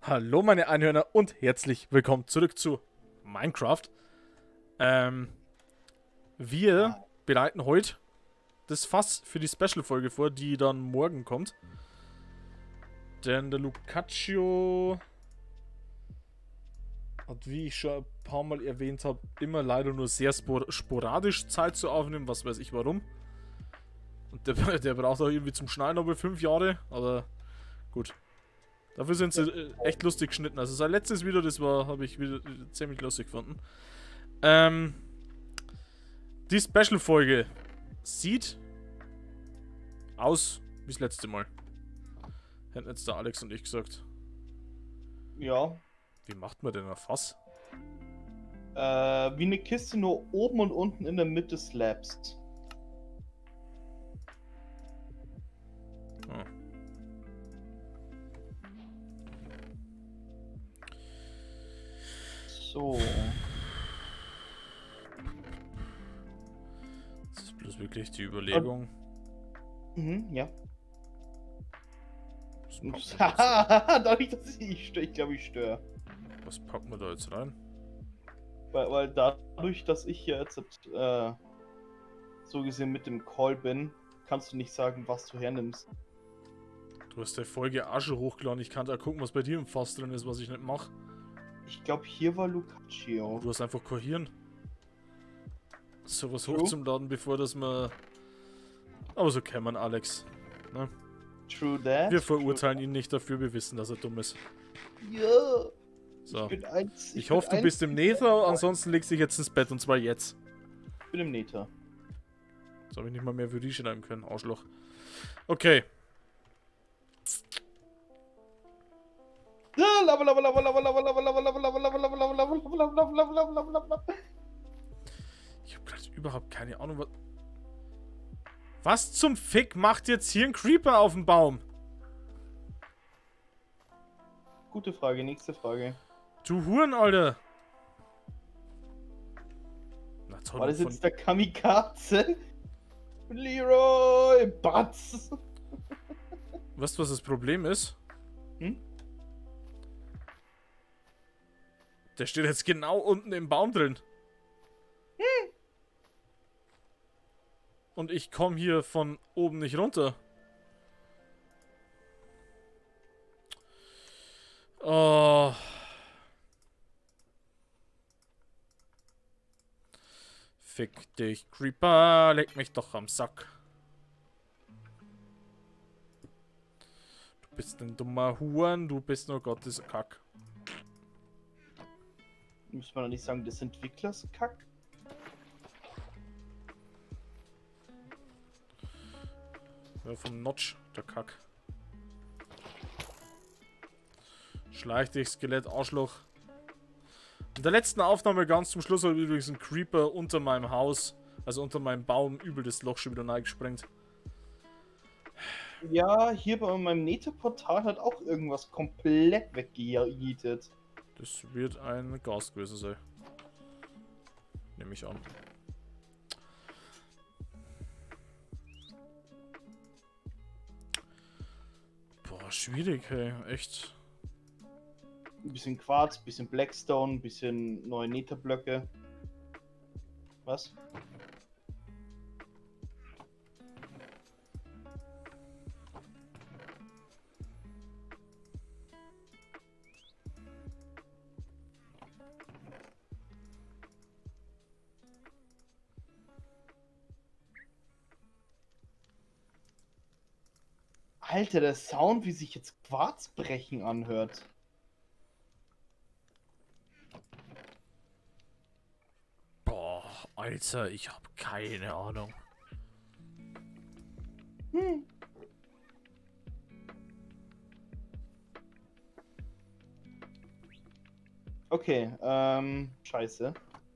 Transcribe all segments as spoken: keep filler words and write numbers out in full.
Hallo meine Einhörner und herzlich willkommen zurück zu Minecraft. Ähm, wir Ah, bereiten heute das Fass für die Special-Folge vor, die dann morgen kommt. Denn der Lucaccio hat, wie ich schon ein paar Mal erwähnt habe, immer leider nur sehr spor sporadisch Zeit zu aufnehmen, was weiß ich warum. Und der, der braucht auch irgendwie zum Schneiden aber fünf Jahre, aber gut. Dafür sind sie äh, echt lustig geschnitten. Also sein letztes Video, das war, habe ich wieder äh, ziemlich lustig gefunden. Ähm, die Special-Folge sieht aus wie das letzte Mal. Hätten jetzt der Alex und ich gesagt. ja. Wie macht man denn ein Fass? Äh, wie eine Kiste, nur oben und unten in der Mitte slabst. Oh. So. Das ist bloß wirklich die Überlegung. Mhm, ja. Was packen wir da jetzt, Haha, dadurch, dass ich störe. Ich glaube, ich störe. was packen wir da jetzt rein? Weil, weil dadurch, dass ich hier jetzt äh, so gesehen mit dem Call bin, kannst du nicht sagen, was du hernimmst. Du hast der Folge auch schon hochgeladen. Ich kann da gucken, was bei dir im Fass drin ist, was ich nicht mache. Ich glaube, hier war Lucaccio. Du hast einfach kein Hirn. Sowas True. hoch zum Laden, bevor das man. Aber so kann man Alex. Ne? True that. Wir verurteilen ihn nicht dafür, wir wissen, dass er dumm ist. Ja. So. Ich bin eins. Ich, bin hoffe, du eins- bist im Nether, ansonsten legst du dich jetzt ins Bett und zwar jetzt. Ich bin im Nether. Jetzt habe ich nicht mal mehr für die schreiben können, Arschloch. Okay. Lava, lava, lava, lava, lava, lava, lava, lava, lava, lava, lava, lava, lava, lava, lava, lava, lava, lava, lava, lava. Ich habe gerade überhaupt keine Ahnung, was... Was zum Fick macht jetzt hier ein Creeper auf dem Baum? Gute Frage, nächste Frage. Du Huren, Alter. Na toll, War das von... jetzt der Kamikaze? Leroy Batz. Weißt du, was das Problem ist? Hm? Der steht jetzt genau unten im Baum drin. Hm. Und ich komme hier von oben nicht runter. Oh. Fick dich, Creeper. Leg mich doch am Sack. Du bist ein dummer Huren. Du bist nur Gottes Kack. Muss man doch nicht sagen, des Entwicklers Kack? Ja, vom Notch, der Kack. Schleich dich, Skelett, Arschloch. In der letzten Aufnahme ganz zum Schluss hat übrigens ein Creeper unter meinem Haus, also unter meinem Baum, übel das Loch schon wieder reingesprengt. Ja, hier bei meinem Nether-Portal hat auch irgendwas komplett weggejietet. Das wird ein Gas gewesen sein. Nehme ich an. Boah, schwierig, hey. Echt. Ein bisschen Quarz, ein bisschen Blackstone, ein bisschen neue Nether-Blöcke. Was? Alter, der Sound, wie sich jetzt Quarz brechen anhört. Boah, Alter, ich habe keine Ahnung. Hm. Okay, ähm, scheiße.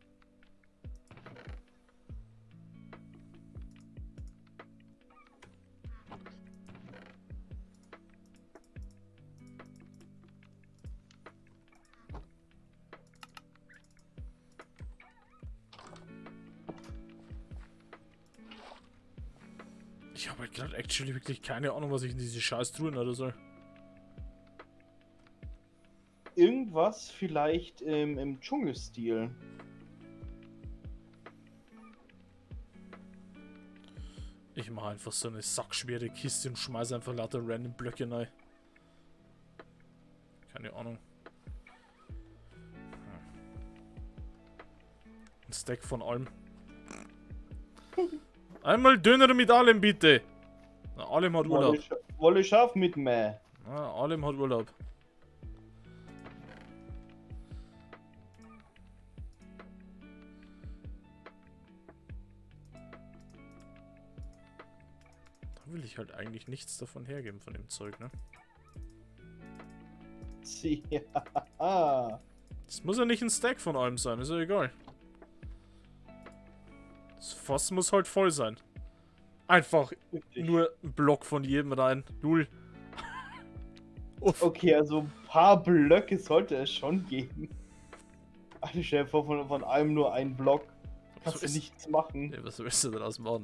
Ich habe halt gerade actually wirklich keine Ahnung, was ich in diese scheiß Truhen oder soll. irgendwas vielleicht im, im Dschungelstil. Ich mache einfach so eine sackschwere Kiste und schmeiße einfach lauter random Blöcke rein. Keine Ahnung. Ein Stack von allem. Einmal Döner mit allem, bitte. Na, allem hat Urlaub. Wolle, scha Wolle scharf mit mir. Na, allem hat Urlaub. Da will ich halt eigentlich nichts davon hergeben, von dem Zeug, ne? Ja. Das muss ja nicht ein Stack von allem sein, ist ja egal. Das Fass muss halt voll sein. Einfach Richtig. nur ein Block von jedem rein. Null. Okay, also ein paar Blöcke sollte es schon geben. Eine stell dir vor, von, von allem nur ein Block. Kannst du ist- nichts machen. Nee, was willst du daraus machen?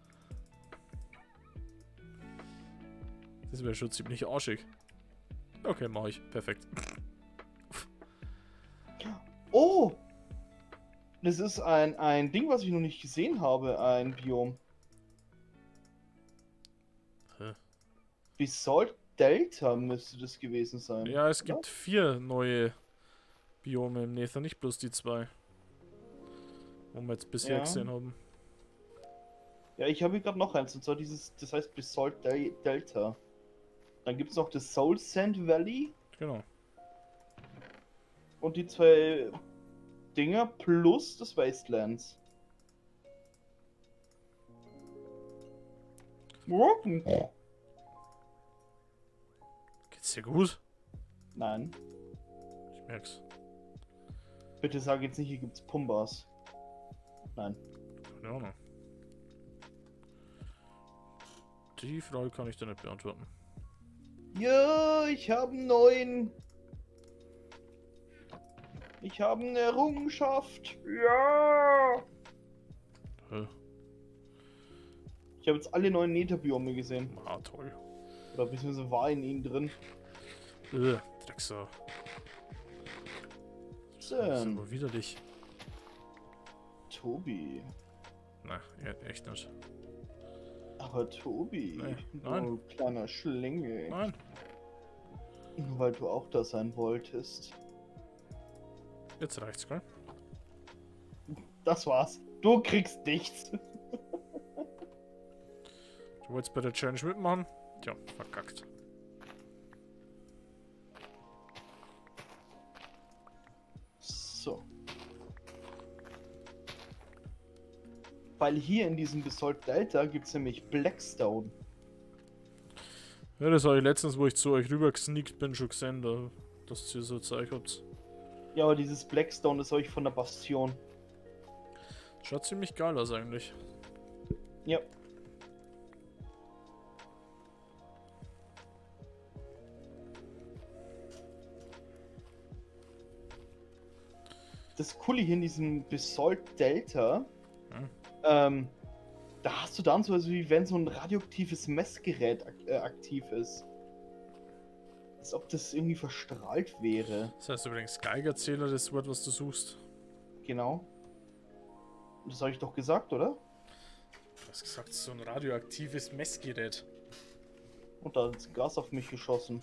Das wäre schon ziemlich arschig. Okay, mach ich. Perfekt. Oh! Das ist ein, ein Ding, was ich noch nicht gesehen habe, ein Biom. Hä? Basalt Delta müsste das gewesen sein. Ja, es gibt vier neue Biome im Nether, nicht bloß die zwei. Wo wir jetzt bisher Ja. gesehen haben. Ja, ich habe hier gerade noch eins, und zwar dieses, das heißt Basalt Del Delta. Dann gibt es noch das Soul Sand Valley Genau. und die zwei Dinger plus das Wastelands. Geht's dir gut? Nein, Ich merk's. bitte sag jetzt nicht, hier gibt's Pumbas. Nein. Keine Ahnung. Die Frage kann ich dir nicht beantworten. Ja, ich habe einen neuen. Ich habe eine Errungenschaft. Ja. Hä? Ich habe jetzt alle neuen Netherbiome gesehen. Ah, toll. Oder beziehungsweise war in ihnen drin. Äh, Drecksau. Das ist Ähm, aber widerlich. Tobi. Na, e- echt nicht. Aber Tobi, Nee, du nein. kleiner Schlingel. Nein. Nur weil du auch da sein wolltest. Jetzt reicht's, gell? Das war's. Du kriegst nichts. Du wolltest bei der Challenge mitmachen? Tja, verkackt. So. Weil hier in diesem Basalt Delta gibt es nämlich Blackstone. Ja, das habe ich letztens, wo ich zu euch rüber gesneakt bin, schon gesehen, da, dass ihr so Zeug habt. Ja, aber dieses Blackstone, das habe ich von der Bastion. Schaut ziemlich geil aus eigentlich. Ja. Das Coole hier in diesem Basalt Delta, Hm. ähm, da hast du dann so, also wie wenn so ein radioaktives Messgerät ak äh, aktiv ist. Als ob das irgendwie verstrahlt wäre. Das heißt übrigens Geigerzähler, das Wort, was du suchst. Genau. Das habe ich doch gesagt, oder? Du hast gesagt, so ein radioaktives Messgerät. Und da hat das Gas auf mich geschossen.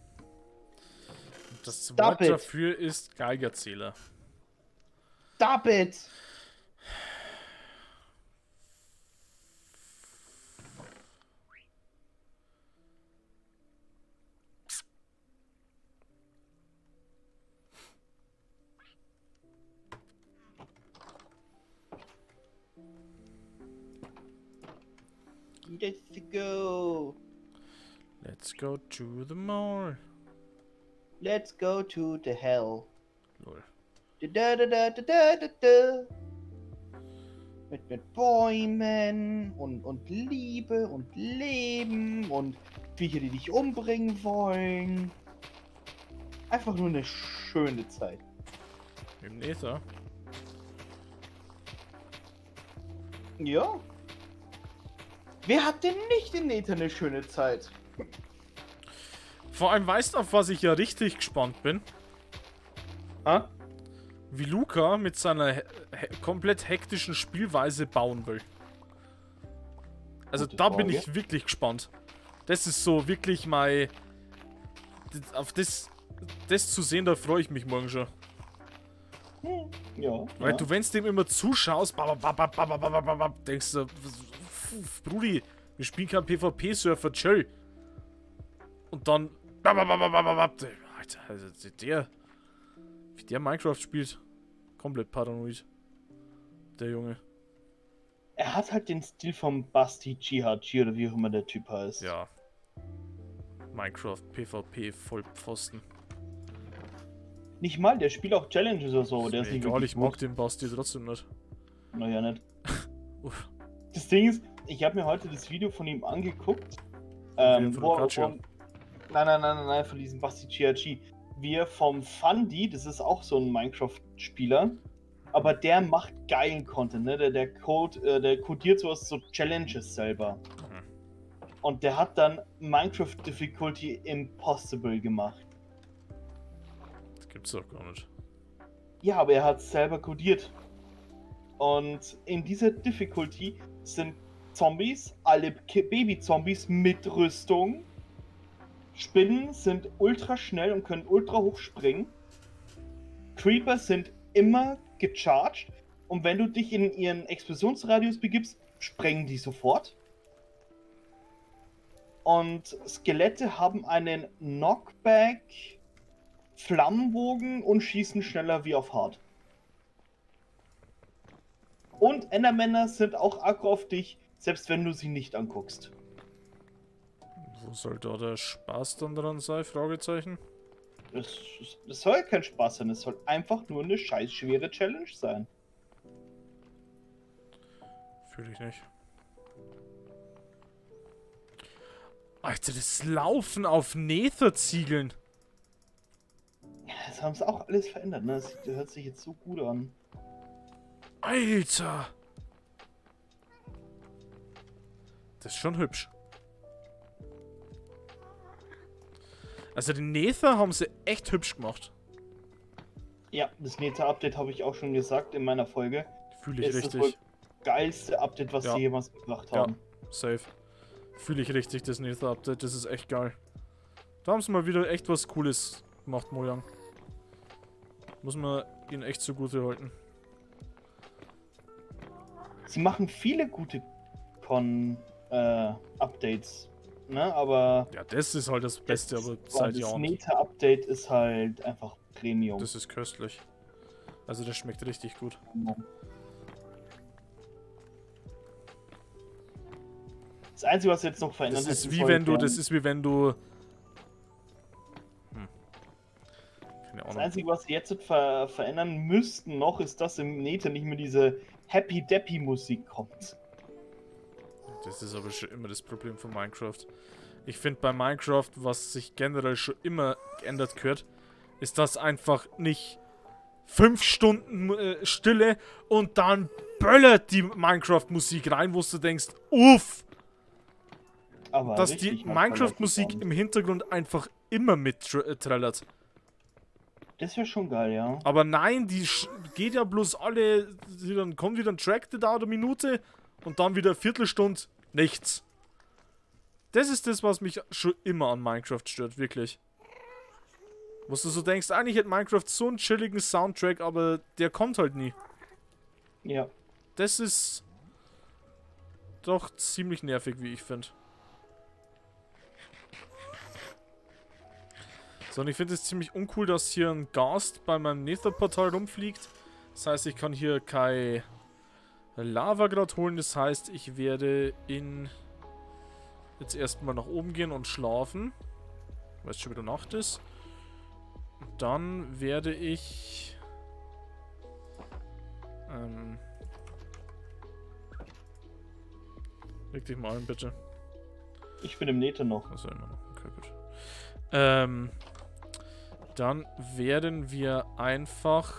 Und das Stop Wort it. dafür ist Geigerzähler. Stop it! Let's go! Let's go to the mall. Let's go to the hell. Lol. Da, da, da, da, da, da, da. Mit, mit Bäumen und, und Liebe und Leben und Viecher, die dich umbringen wollen. Einfach nur eine schöne Zeit. Im Nether. Ja. Wer hat denn nicht in Nether eine schöne Zeit? Vor allem weißt du, auf was ich ja richtig gespannt bin? Ha? Wie Luca mit seiner he he komplett hektischen Spielweise bauen will. Also Gute da bin Frage. ich wirklich gespannt. Das ist so wirklich mein... Auf das, das zu sehen, da freue ich mich morgen schon. Hm, ja. Weil ja. du, wenn du dem immer zuschaust, bab, bab, bab, bab, bab, bab, bab, denkst du, pf, Brudi, wir spielen kein PvP-Surfer, chill. Und dann... Bab, bab, bab, bab, bab, Alter, also der... Wie der Minecraft spielt, komplett paranoid. Der Junge. Er hat halt den Stil vom Basti Chihachi oder wie auch immer der Typ heißt. Ja. Minecraft, PvP, Vollpfosten. Nicht mal, der spielt auch Challenges oder so. Der Ist ist mir nicht egal, wirklich ich mag gut. den Basti trotzdem nicht. Naja, nicht. Uff. Das Ding ist, ich habe mir heute das Video von ihm angeguckt. Wen, Ähm, von wo, wo, Lucacio? nein, nein, nein, nein, nein, von diesem Basti Chihachi. Wie er vom Fundy, das ist auch so ein Minecraft-Spieler, aber der macht geilen Content, ne? Der, der Code, äh, der codiert sowas, so Challenges selber. Mhm. Und der hat dann Minecraft Difficulty Impossible gemacht. Das gibt's doch gar nicht. Ja, aber er hat es selber codiert. Und in dieser Difficulty sind Zombies, alle Ki- Baby-Zombies mit Rüstung. Spinnen sind ultra schnell und können ultra hoch springen. Creeper sind immer gecharged. Und wenn du dich in ihren Explosionsradius begibst, sprengen die sofort. Und Skelette haben einen Knockback, Flammenbogen und schießen schneller wie auf Hard. Und Endermänner sind auch aggro auf dich, selbst wenn du sie nicht anguckst. Wo soll da der Spaß dann dran sein? Fragezeichen. Das, das soll kein Spaß sein, es soll einfach nur eine scheiß schwere Challenge sein. Fühle ich nicht. Alter, das Laufen auf Nether-Ziegeln. Das haben sie auch alles verändert, ne? Das hört sich jetzt so gut an. Alter. Das ist schon hübsch. Also den Nether haben sie echt hübsch gemacht. Ja, das Nether-Update habe ich auch schon gesagt in meiner Folge. Fühle ich Ist das wohl richtig. geilste Update, was Ja. sie jemals gebracht Ja. haben. Safe. Fühle ich richtig, das Nether-Update. Das ist echt geil. Da haben sie mal wieder echt was Cooles gemacht, Mojang. Muss man ihnen echt zugute halten. Sie machen viele gute Con-Updates, ne? Aber Ja, das ist halt das Beste, aber das, seit das Jahren. Nether-Update ist halt einfach Premium. Das ist köstlich. Also das schmeckt richtig gut. Das Einzige, was jetzt noch verändert Das ist wie soll wenn du, werden- das ist wie wenn du... Hm. Keine Das Ahnung. Einzige, was sie jetzt ver verändern müssten noch, ist, dass im Nether nicht mehr diese Happy-Deppy-Musik kommt. Das ist aber schon immer das Problem von Minecraft. Ich finde bei Minecraft, was sich generell schon immer geändert gehört, ist das einfach nicht fünf Stunden äh, Stille und dann böllert die Minecraft-Musik rein, wo du denkst, uff, Aber dass richtig die manchmal Minecraft-Musik Leute im Hintergrund einfach immer mitträllert. sagen. Das wäre schon geil, ja. Aber nein, die sch- geht ja bloß alle, die dann kommt wieder ein Track, der dauert eine Minute und dann wieder eine Viertelstunde nichts. Das ist das, was mich schon immer an Minecraft stört, wirklich. Wo du so denkst, eigentlich hätte Minecraft so einen chilligen Soundtrack, aber der kommt halt nie. Ja. Das ist doch ziemlich nervig, wie ich finde. So, und ich finde es ziemlich uncool, dass hier ein Ghast bei meinem Nether-Portal rumfliegt. Das heißt, ich kann hier kein Lava gerade holen. Das heißt, ich werde in jetzt erstmal nach oben gehen und schlafen, weil es schon wieder Nacht ist. Und dann werde ich ähm leg dich mal ein, bitte. Ich bin im Nether noch. Also immer noch. Okay, gut. Ähm, dann werden wir einfach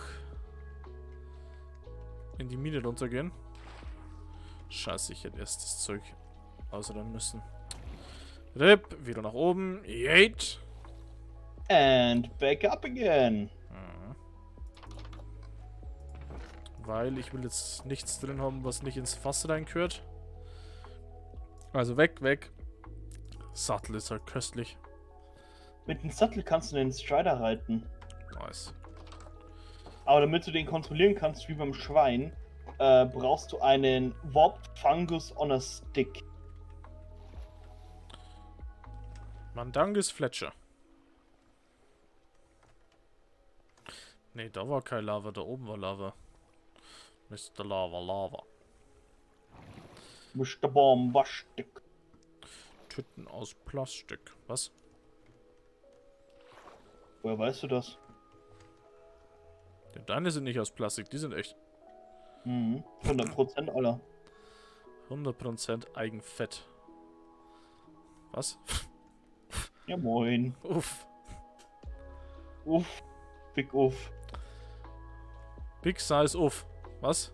in die Mine runtergehen. Scheiße, ich hätte erst das Zeug ausräumen müssen. Rip, wieder nach oben. Yeet. And back up again. Mhm. Weil ich will jetzt nichts drin haben, was nicht ins Fass reingehört. Also weg, weg. Sattel ist halt köstlich. Mit dem Sattel kannst du den Strider reiten. Nice. Aber damit du den kontrollieren kannst, wie beim Schwein, äh, brauchst du einen Warped Fungus on a Stick. Mandangus Fletcher. Ne, da war kein Lava, da oben war Lava. Mister Lava, Lava. Mister Bombastic. Tüten aus Plastik. Was? Woher weißt du das? Ja, deine sind nicht aus Plastik, die sind echt. Mhm. hundert Prozent aller. hundert Prozent Eigenfett. Was? Ja moin. Uff. Uff. Big Uff. Big Size Uff. Was?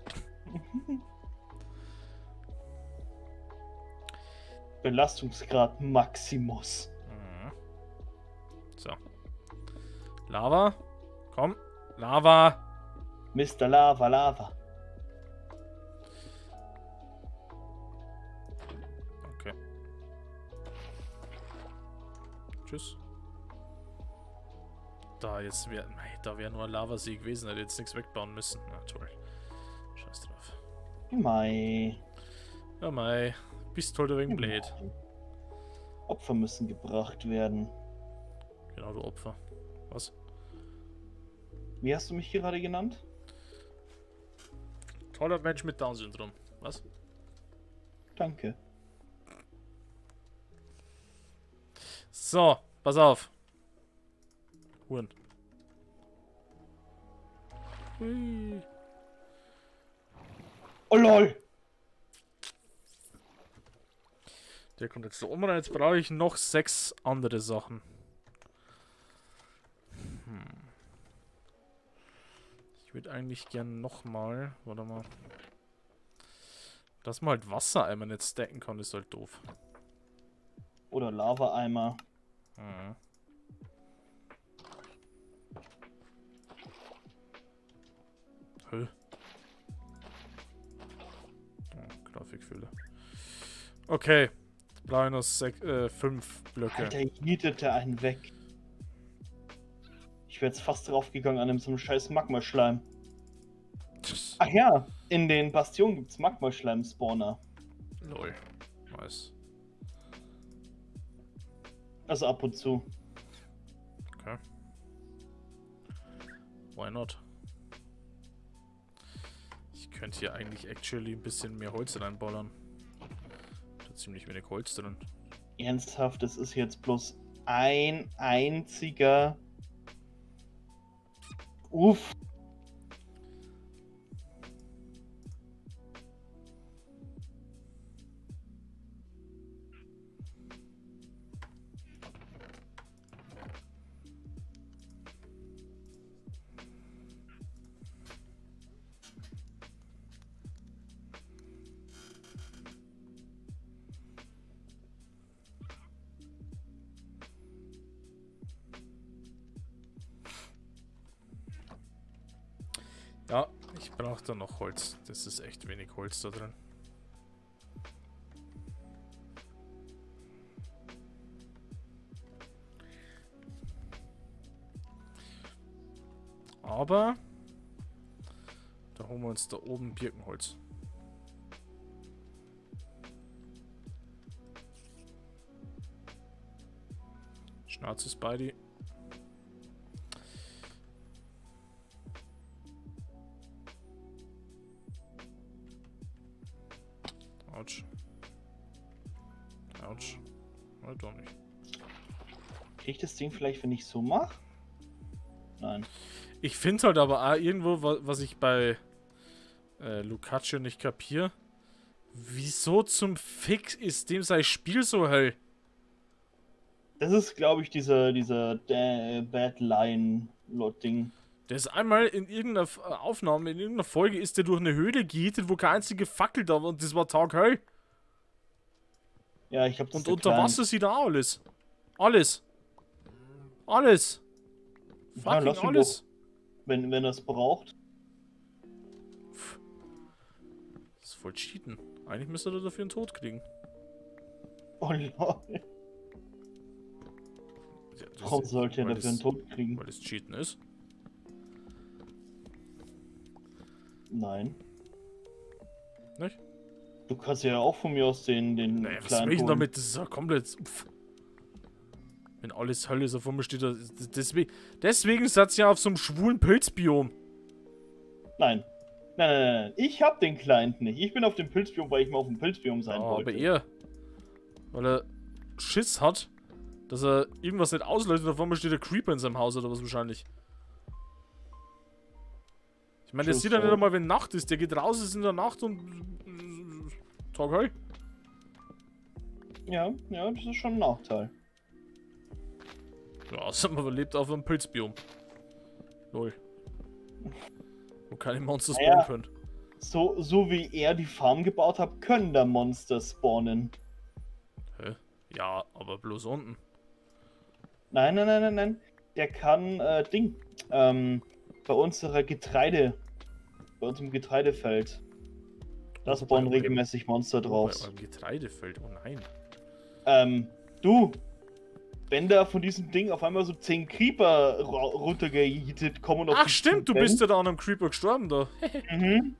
Belastungsgrad Maximus. Mhm. So. Lava. Komm. Lava. Mister Lava Lava. Okay. Tschüss. Da jetzt wäre... Da wäre nur ein Lavasee gewesen, hätte jetzt nichts wegbauen müssen. Na toll. Scheiß drauf. Mei. Ja mei. Bist halt ein wenig blöd. Opfer müssen gebracht werden. Genau, du Opfer. Was? Wie hast du mich gerade genannt? Toller Mensch mit Down-Syndrom. Was? Danke. So, pass auf. Huren. Hui. Oh lol. Der kommt jetzt so um rein. Jetzt brauche ich noch sechs andere Sachen. Hm. Ich würde eigentlich gern nochmal. Warte mal. Dass man halt Wassereimer nicht stacken kann, ist halt doof. Oder Lava-Eimer. Mhm. Hö. Oh, Grafikfehler. Okay. Brauche ich noch sech, äh, fünf Blöcke. Alter, hietete einen weg. Ich wäre jetzt fast draufgegangen an einem so einem scheiß Magma-Schleim. Ach ja, in den Bastionen gibt's Magma-Schleim-Spawner. Lol. Nice. Also ab und zu. Okay. Why not? Ich könnte hier eigentlich actually ein bisschen mehr Holz reinballern. Da ziemlich wenig Holz drin. Ernsthaft, das ist jetzt bloß ein einziger... Uff. Ja, ich brauche da noch Holz. Das ist echt wenig Holz da drin. Aber da holen wir uns da oben Birkenholz. Schnauze Spidey. Autsch. Autsch. Oder doch nicht. Krieg ich das Ding vielleicht, wenn ich so mache? Nein. Ich finde halt aber auch irgendwo, was ich bei äh, Lucaccio nicht kapiere. Wieso zum Fick ist dem sein Spiel so hell? Das ist, glaube ich, dieser, dieser äh, Bad Lion-Lot-Ding. Der ist einmal in irgendeiner Aufnahme, in irgendeiner Folge ist der durch eine Höhle gehittet, wo keine einzige Fackel da war und das war taghell. Ja, ich hab das Und unter Wasser sieht er auch alles. Alles. Alles. Ja, Fucking lass ihn alles. Wenn, wenn er es braucht. voll cheaten. Eigentlich müsste er dafür einen Tod kriegen. Oh lol. Ja, das Warum ist- sollte er weil dafür einen das- Tod kriegen? Weil das Cheaten ist. Nein. Nicht? Du kannst ja auch von mir aus den, den Naja, was kleinen will ich denn holen. damit? Das ist ja komplett. Pff. Wenn alles Hölle so vor mir steht, da- deswegen, deswegen seid ihr ja auf so einem schwulen Pilzbiom. Nein. Nein, nein, nein, nein. Ich hab den Client nicht. Ich bin auf dem Pilzbiom, weil ich mal auf dem Pilzbiom sein Ah, wollte. aber er. Weil er Schiss hat, dass er irgendwas nicht auslöst und da vor mir steht der Creeper in seinem Haus oder was wahrscheinlich. Ich meine, der True sieht ja nicht story. einmal, wenn Nacht ist. Der geht raus, ist in der Nacht und. Tag hell. Ja, ja, das ist schon ein Nachteil. Ja, außerdem aber lebt auf einem Pilzbiom. Lol. Wo keine Monster spawnen Naja. können. So, so wie er die Farm gebaut hat, können da Monster spawnen. Hä? Ja, aber bloß unten. Nein, nein, nein, nein, nein. Der kann, äh, Ding. Ähm, bei unserer Getreide. Bei unserem Getreidefeld. Da Oh, spawnen bei- regelmäßig Monster Bei draus. eurem Getreidefeld, oh nein. Ähm, du. Wenn da von diesem Ding auf einmal so zehn Creeper ra- runtergejietet kommen und auf Ach dich stimmt, du zurennen. bist ja da an einem Creeper gestorben da. Mhm.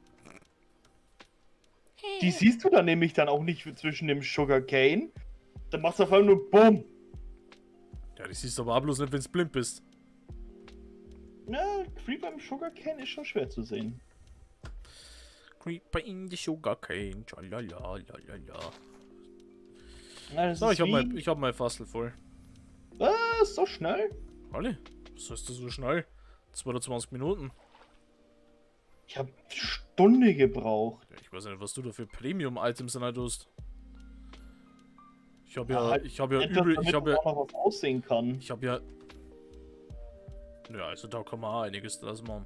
Die siehst du dann nämlich dann auch nicht zwischen dem Sugarcane. Dann machst du auf einmal nur BUM. Ja, das siehst du aber auch bloß nicht, wenn du blind bist. Na, Creeper im Sugarcane ist schon schwer zu sehen. Creeper in the Sugarcane, tschalala, lalala. Na, das So, ist ich hab, wie... mein, ich hab mein Fassel voll. Was? So schnell? Alle? Was heißt das so schnell? zweiundzwanzig Minuten. Ich habe Stunde gebraucht. Ja, ich weiß nicht, was du da für Premium-Items in hast. Ich hab ja, Ja, halt ich hab ja Etwas, übel, damit ich hab man ja, auch noch was aussehen kann. ich hab ja... Ja, also da kann man auch einiges draus machen.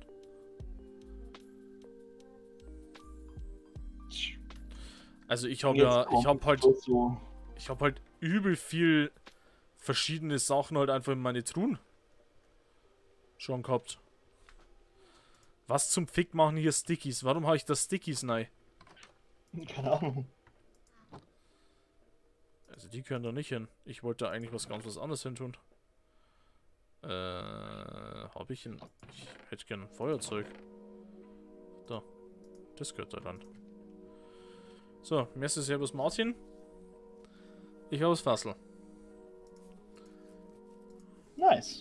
Also ich hab Jetzt ja, ich kommt hab halt, so. ich hab halt übel viel verschiedene Sachen halt einfach in meine Truhen schon gehabt. Was zum Fick machen hier Stickies? Warum habe ich da Stickies nein? Keine Ahnung. Also die können da nicht hin. Ich wollte da eigentlich was ganz was anderes hin tun. Äh, habe ich ein... Ich hätte gerne ein Feuerzeug. Da. Das gehört da dann. So, Messer Servus Martin. Ich habe das Fassel. Nice.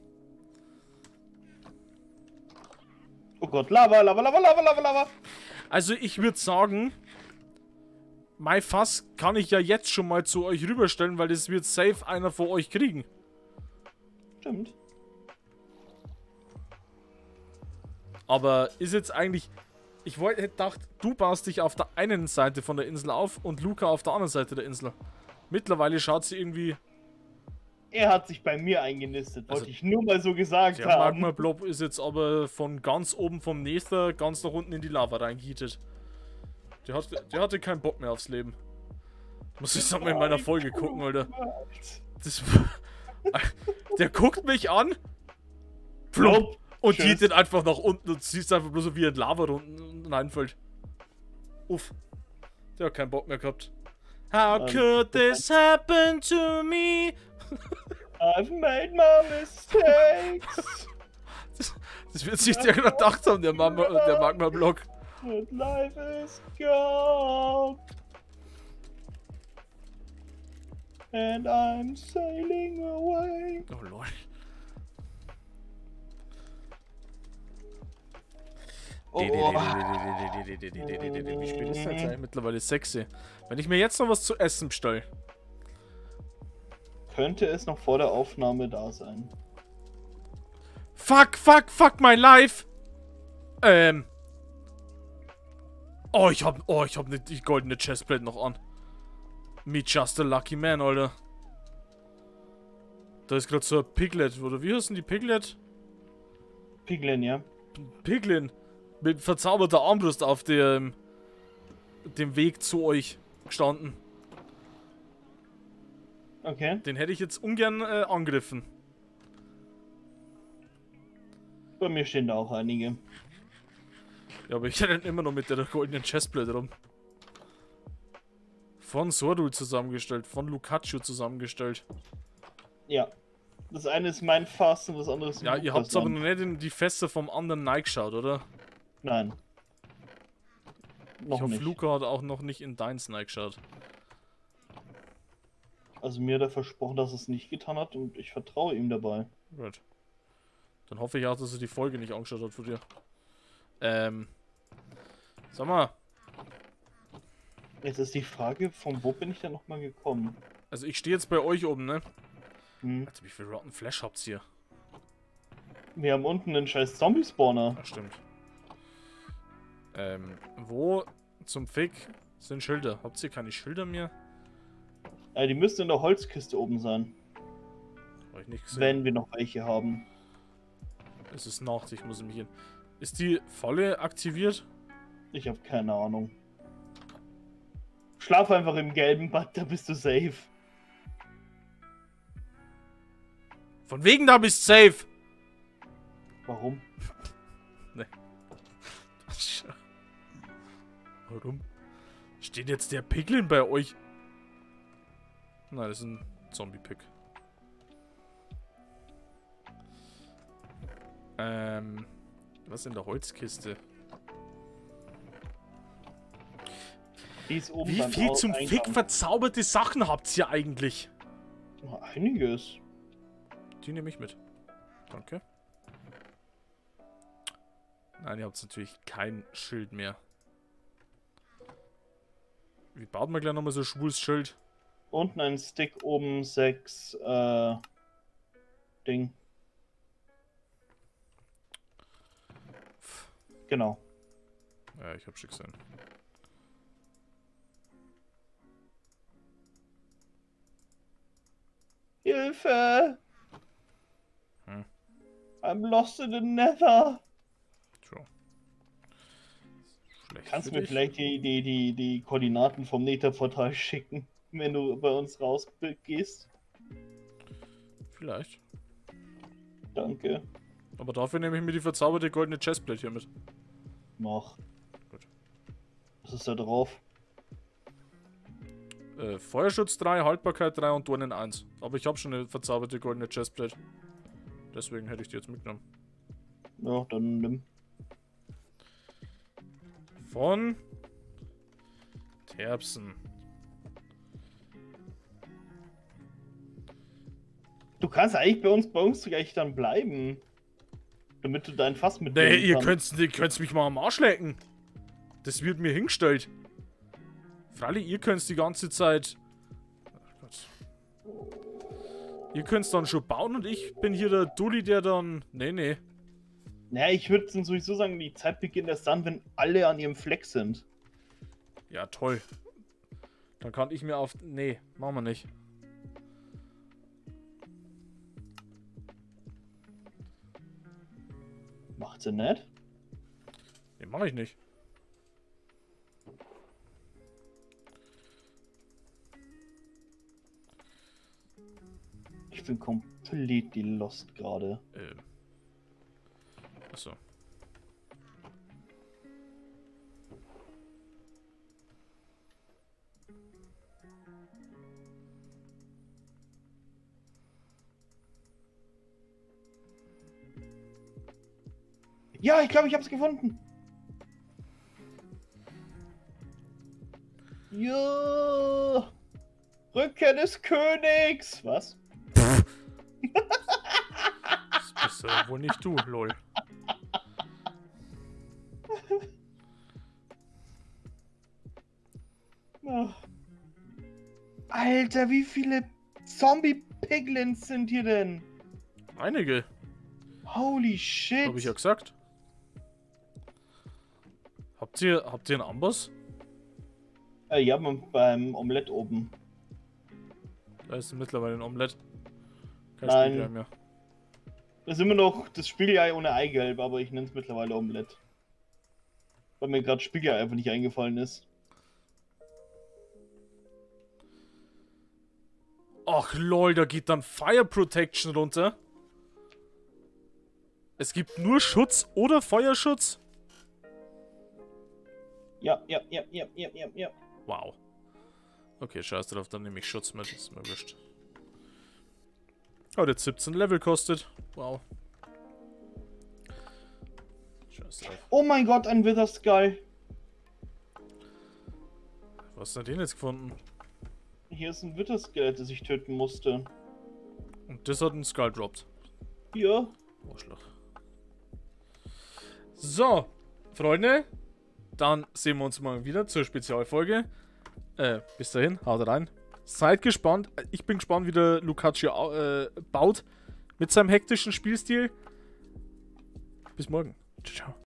Oh Gott, Lava, Lava, Lava, Lava, Lava, Lava. Also ich würde sagen, mein Fass kann ich ja jetzt schon mal zu euch rüberstellen, weil das wird safe einer von euch kriegen. Stimmt. Aber ist jetzt eigentlich... Ich wollte, hätte gedacht, du baust dich auf der einen Seite von der Insel auf und Luca auf der anderen Seite der Insel. Mittlerweile schaut sie irgendwie... Er hat sich bei mir eingenistet, wollte Also, ich nur mal so gesagt Der haben. Magma-Blob ist jetzt aber von ganz oben vom Nether ganz nach unten in die Lava reingehietet. Der, hat, der hatte keinen Bock mehr aufs Leben. Muss ich sagen, mal in meiner Folge gucken, Alter. Das, der guckt mich an. Plump. Und Tschüss. geht den einfach nach unten und siehst einfach bloß so wie ein Lava unten reinfällt. Uff. Der hat keinen Bock mehr gehabt. How Ähm, could this happen to me? I've made my mistakes. Das, das wird sich der gedacht haben, der, Mama, der Magma-Block. But life is gone. And I'm sailing away. Oh lol. Oh, Wie spät ist das jetzt eigentlich? Mittlerweile sechs. Wenn ich mir jetzt noch was zu essen bestelle. könnte es noch vor der Aufnahme da sein? Fuck, fuck, fuck my life! Ähm. Oh, ich hab. Oh, ich hab ne, die goldene Chestplate noch an. Me just a lucky man, Alter. Da ist gerade so ein Piglet, oder wie heißt denn die Piglet? Piglin, ja. Piglin. Mit verzauberter Armbrust auf dem. dem Weg zu euch gestanden. Okay. Den hätte ich jetzt ungern äh, angegriffen. Bei mir stehen da auch einige. Ja, aber ich hätte immer noch mit der goldenen Chestplate rum. Von Sordul zusammengestellt, von Lucaccio zusammengestellt. Ja. Das eine ist mein Fass und das andere ist Ja, ihr habt Lukas aber an. noch nicht in die Feste vom anderen Nike geschaut, oder? Nein. Noch Ich hoffe, nicht. Luca hat auch noch nicht in dein Nike geschaut. Also mir hat er versprochen, dass er es nicht getan hat und ich vertraue ihm dabei. Gut. Dann hoffe ich auch, dass er die Folge nicht angeschaut hat von dir. Ähm. Sag mal. Jetzt ist die Frage, von wo bin ich denn nochmal gekommen? Also ich stehe jetzt bei euch oben, ne? Hm. Alter, wie viel Rotten Flash habt's hier? Wir haben unten einen scheiß Zombie-Spawner. Ach, stimmt. Ähm, wo zum Fick sind Schilder? Habt ihr keine Schilder mehr? Ja, die müssten in der Holzkiste oben sein. Hab ich nicht gesehen. Wenn wir noch welche haben. Es ist Nacht, ich muss mich hin. Ist die Falle aktiviert? Ich habe keine Ahnung. Schlaf einfach im gelben Bad, da bist du safe. Von wegen, da bist safe! Warum? Ne. Warum? Steht jetzt der Piglin bei euch? Nein, das ist ein Zombie-Pick. Ähm, was in der Holzkiste? Die ist oben Wie beim viel Au- zum Eingang. Fick verzauberte Sachen habt ihr eigentlich? Oh, einiges. Die nehme ich mit. Danke. Nein, ihr habt natürlich kein Schild mehr. Wie baut man gleich nochmal so ein schwules Schild? Unten ein Stick, oben sechs, äh, Ding. Genau. Ja, ich hab schon gesehen. Hilfe! Hm. I'm lost in the Nether. So. Schlecht Kannst für du mir dich. vielleicht die, die, die, die Koordinaten vom Nether-Portal schicken, wenn du bei uns rausgehst? Vielleicht. Danke. Aber dafür nehme ich mir die verzauberte goldene Chestplate hier mit. Mach. Gut. Was ist da drauf? Äh, Feuerschutz drei, Haltbarkeit drei und Dornen eins. Aber ich habe schon eine verzauberte goldene Chestplate. Deswegen hätte ich die jetzt mitgenommen. Ja, dann nimm. Von Terpsen. Du kannst eigentlich bei uns bei uns gleich dann bleiben. Damit du dein Fass mitnehmen Nee, ihr kannst. könnt, ihr könnt mich mal am Arsch lecken. Das wird mir hingestellt. Freilich, ihr könnt die ganze Zeit... Ach Gott. Ihr könnt dann schon bauen und ich bin hier der Dulli, der dann... Nee, nee. Naja, ich würde dann sowieso sagen, die Zeit beginnt erst dann, wenn alle an ihrem Fleck sind. Ja, toll. Dann kann ich mir auf... Nee, machen wir nicht. Macht sie nicht? Nee, mach ich nicht. Ich bin komplett die Lost gerade. Ähm. Achso. Ja, ich glaube, ich habe es gefunden. Ja. Rückkehr des Königs. Was? Das bist ja wohl nicht du, lol. Ach. Alter, wie viele Zombie-Piglins sind hier denn? Einige, Holy shit. habe ich ja gesagt. Habt ihr, habt ihr einen Amboss? Äh, ja, beim Omelett oben. Da ist mittlerweile ein Omelett. Kein Nein. Spiegelei mehr. Das ist immer noch das Spiegelei ohne Eigelb, aber ich nenne es mittlerweile Omelett. Weil mir gerade Spiegelei einfach nicht eingefallen ist. Ach lol, da geht dann Fire Protection runter. Es gibt nur Schutz oder Feuerschutz? Ja, ja, ja, ja, ja, ja, ja. Wow. Okay, scheiß drauf, dann nehme ich Schutz mit, ist mir wurscht. Oh, der siebzehn Level kostet. Wow. Scheiß drauf. Oh mein Gott, ein Wither Skull. Was hast du denn jetzt gefunden? Hier ist ein Wither Skull, das ich töten musste. Und das hat einen Skull droppt. Ja. Arschloch. So, Freunde. Dann sehen wir uns mal wieder zur Spezialfolge. Äh, bis dahin, haut rein. Seid gespannt. Ich bin gespannt, wie der Lucaccio äh, baut. Mit seinem hektischen Spielstil. Bis morgen. Ciao, ciao.